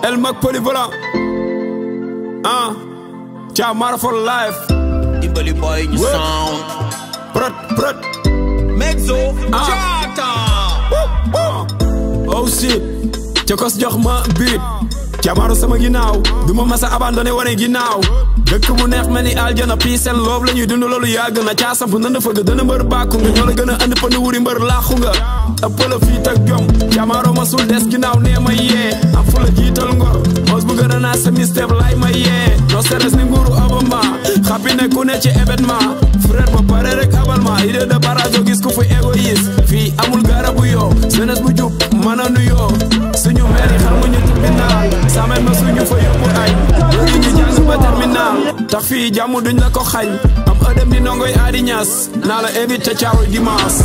El mag Polyvalent Thiamara for life Dimbali boy ñu sound prot Mexo Chata oh shit Cokos jox ma beat Thiamara sama ginnaaw duma masa abandonné wane ginnaaw dëkk mu neex mel ni aljana peace and love la ñuy dund loolu yàgg na caasam fu ndënd fëgg dana mbër bàkku nga ñoo la gën a andi pënd wuri mbër laaxu nga ëppala fiit ak jom Thiamara masul des ginnaaw nee ma yee am fu la jiital ngor mos bu gën a naa sa mistep lay ma yee no stress ni nguuru Obama xappi ne ku ne ci événement frère ba pare rek abal ma idée de barrage gis ku fi égoïste fii amul garabu yoo jeunesse bu jub mën a nuyoo suñu maire yi xam ñu tribunal samay ma suñu fa yóbbu ay bëgg ñu jàng ba terminal tax fii jàmm duñ la ko xañ am ëdëm di nongoy aadi ñaas naa la invité Thiaroye dimanche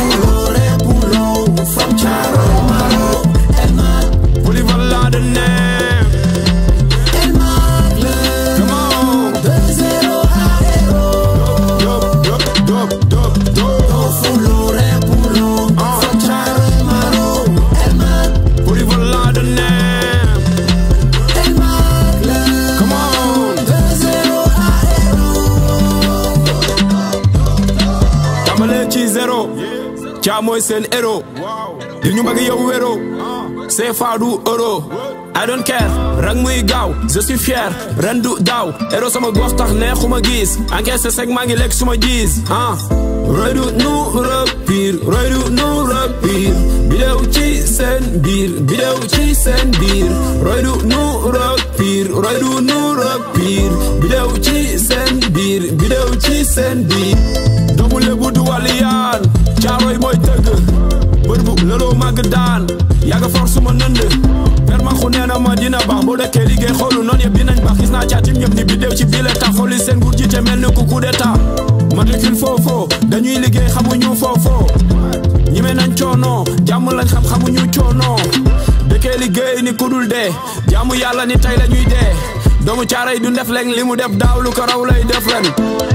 from Thiaroye Malo El Mag Polyvalent the name El Mag come on de 0 à héros dop fulore pulo from Thiaroye Malo El Mag Polyvalent the name El Mag come on de 0 à héros tàmbalee ci 0 Thia mooy seen héros di ñu bëgg yow wéro c'est fa du euro I don't care rang muy gaaw je suis fier ren du daaw héros sama gox tax neexuma gis encaissé sec maa ngi lekk suma gis roy du nu repire roy du nu repire bidéew ci seen biir bidéew ci seen biir roy du nu repire roy du nu repire bidéew ci seen biir bidéew ci seen biir doomu lébu du waliyaan Thiaroye mooy tëgg bër bu lëloo màgg daan yàgg force ma nënd per ma xu nee na ma dina baax boo dëkkee liggéey xoolu noonu yëpp dinañ baax gis naa caatim ñëpp ni bidéew ci biir l'état xooli seen nguur jiite mel ni ku coup d'état matricule foofoo dañuy liggéey xamuñu foofoo ñime nañ coono jàmm lañ xam xamuñu coono dëkkee liggéey ni ku dul dee jàmm yàlla ni tey la ñuy dee doomu Thiaroye du def leen li mu def daaw lu ko raw lay def ren